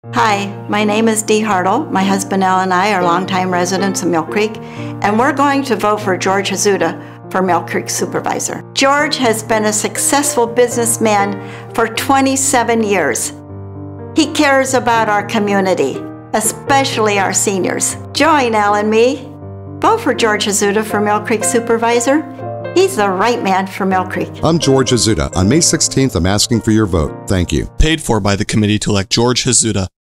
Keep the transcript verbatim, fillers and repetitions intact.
Hi, my name is Dee Hartle. My husband Al and I are longtime residents of Mill Creek, and we're going to vote for George Hazuda for Mill Creek Supervisor. George has been a successful businessman for twenty-seven years. He cares about our community, especially our seniors. Join Al and me. Vote for George Hazuda for Mill Creek Supervisor. He's the right man for Mill Creek. I'm George Hazuda. On May sixteenth, I'm asking for your vote. Thank you. Paid for by the committee to elect George Hazuda.